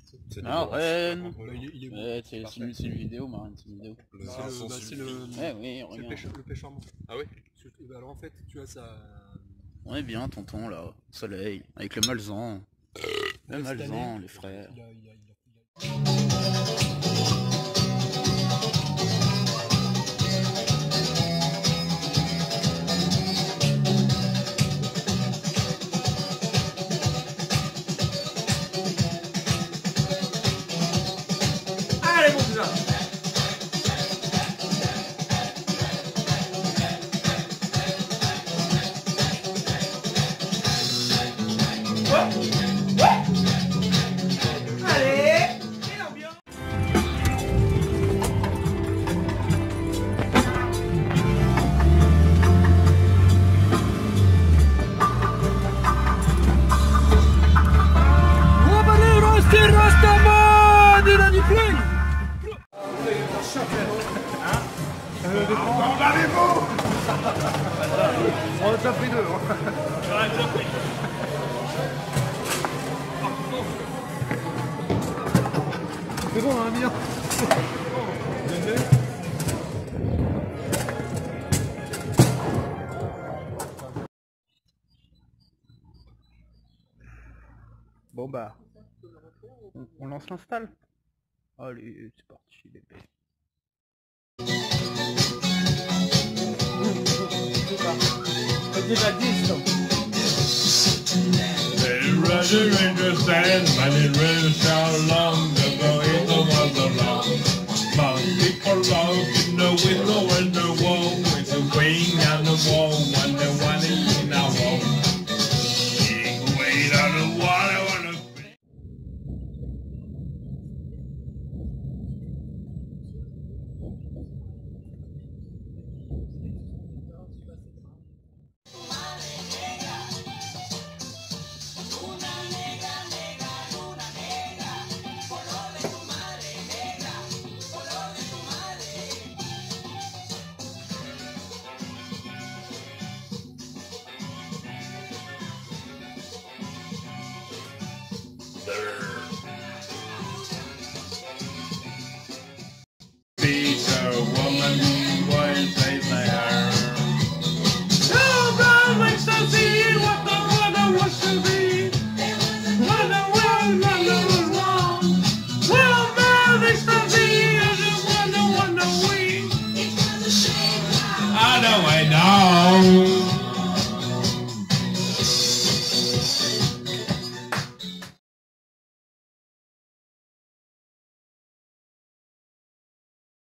Ah, Rennes. Il est bon. Ouais, c'est une vidéo, Marine, c'est une vidéo. C'est le... Ouais, oui, regarde. le pêche armand. Ah ouais. Alors en fait, tu as ça... On est bien, tonton, là, au soleil, avec le Malzan. Le Malzan, les frères. Allez mon cousin. Allez, et l'ambiance. On a déjà pris deux. C'est bon, on a un million. Bon bah, on lance l'install. Allez, c'est parti, bébé. Hey, Roger, understand, but it really so long.